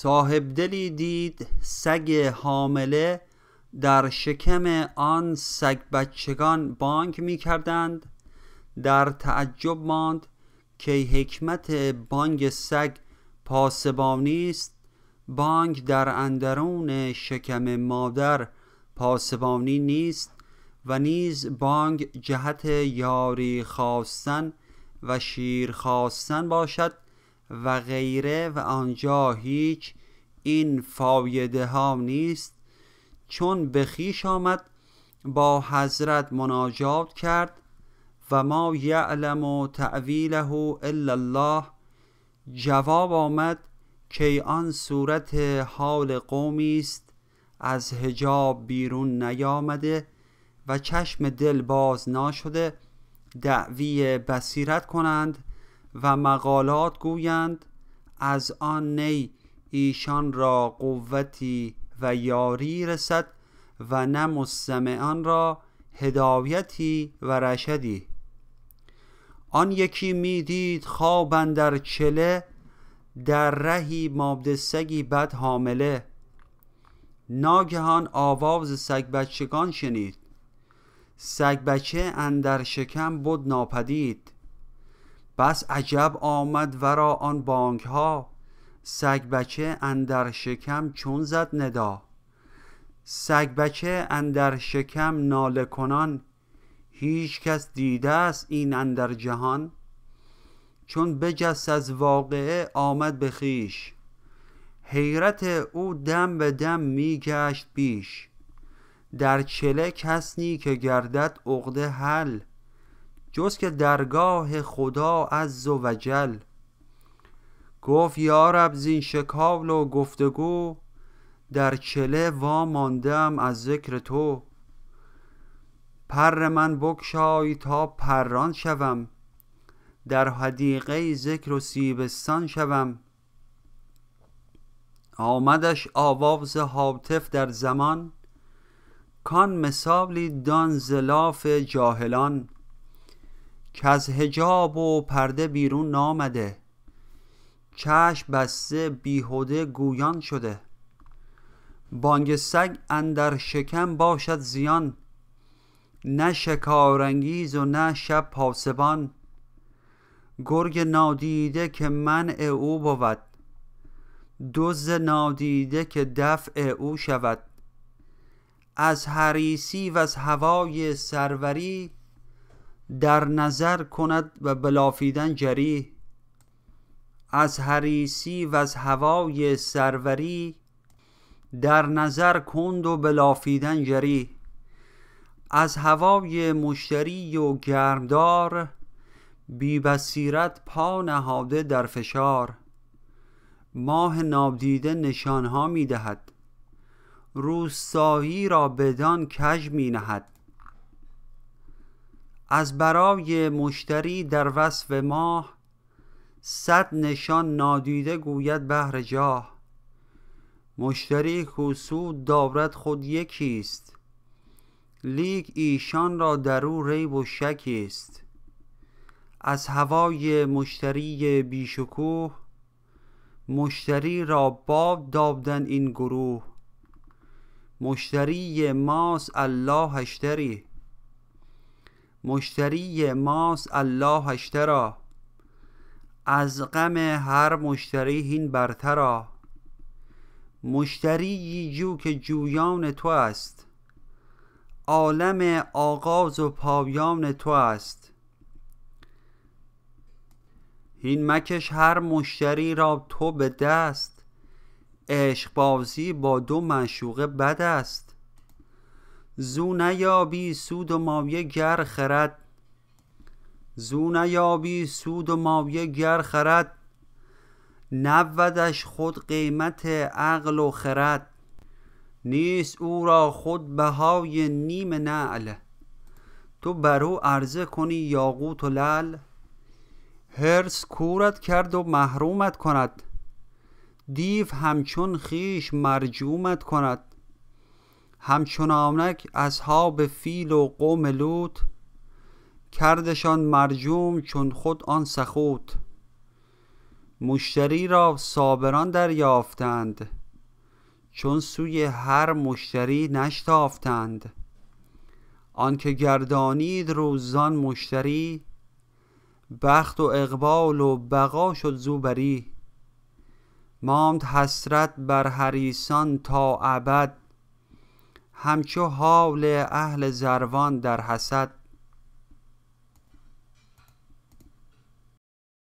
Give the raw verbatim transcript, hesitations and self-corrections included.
صاحب دلی دید سگ حامله در شکم آن سگ بچگان بانگ می کردند. در تعجب ماند که حکمت بانگ سگ پاسبانی است. بانگ در اندرون شکم مادر پاسبانی نیست و نیز بانگ جهت یاری خواستن و شیر خواستن باشد و غیره، و آنجا هیچ این فایده ها نیست. چون به خویش آمد با حضرت مناجات کرد و ما یعلم تأویله الا الله. جواب آمد که آن صورت حال قومی است از حجاب بیرون نیامده و چشم دل باز ناشده، دعوی بصیرت کنند و مقالات گویند. از آن نی ایشان را قوتی و یاری رسد و نه مستمعان را هدایتی و رشدی. آن یکی می دید خواب اندر چله، در رهی ماده سگی بد حامله. ناگهان آواز سگ بچگان شنید، سگ بچه اندر شکم بد ناپدید. بس عجب آمد ورا آن بانگ ها، سگ بچه اندر شکم چون زد ندا. سگ بچه اندر شکم ناله کنان، هیچ کس دیده است این اندر جهان. چون بجست از واقعه آمد به خویش، حیرت او دم به دم می گشت بیش. در چله کس نی که گردد عقده حل، جز که درگاه خدا عز و جل. گفت یا رب زین شکال و گفتگو، در چله وا ماندم از ذکر تو. پر من بگشای تا پران شوم، در حدیقه ذکر و سیبستان شوم. آمدش آواز هاتف در زمان، کان مثالی دان ز لاف جاهلان. که از حجاب و پرده بیرون نامده، چشم بسته بیهوده گویان شده. بانگ سگ اندر شکم باشد زیان، نه شکارانگیز و نه شب پاسبان. گرگ نادیده که منع او بود، دزد نادیده که دفع او شود. از حریصی و از هوای سروری، در نظر کند و بلافیدن جری. از حریصی و از هوای سروری، در نظر کند و بلافیدن جری. از هوای مشتری و گرمدار، بی بصیرت پا نهاده در فشار. ماه نادیده نشانها می دهد، روستایی را بدان کژ می نهد. از برای مشتری در وصف ماه، صد نشان نادیده گوید بهر جاه. مشتری کو سود دارد خود یکیست، لیک ایشان را در او ریب و شکیست. از هوای مشتری بیشکوه، مشتری را باد دادند این گروه. مشتری ماست الله اشتری، مشتری ماست الله اشترا. از غم هر مشتری هین برترا، مشتری جو که جویان تو است. عالم آغاز و پایان تو است. هین مکش هر مشتری را تو به دست، عشق بازی با دو معشوقه بد است. زو نیابی سود و مایه گر خرد، زو نیابی سود و مایه گر خرد. نبودش خود قیمت عقل و خرد، نیست او را خود بهای نیم نعل. تو بر او عرضه کنی یاقوت و لعل. حرص کورت کرد و محرومت کند، دیو همچون خویش مرجومت کند. همچنانک اصحاب فیل و قوم لوط، کردشان مرجوم چون خود آن سخوط. مشتری را صابران دریافتند، چون سوی هر مشتری نشتافتند. آنکه گردانید روزان مشتری، بخت و اقبال و بقا شد زوبری. ماند حسرت بر حریصان تا ابد، همچو حال اهل زروان در حسد.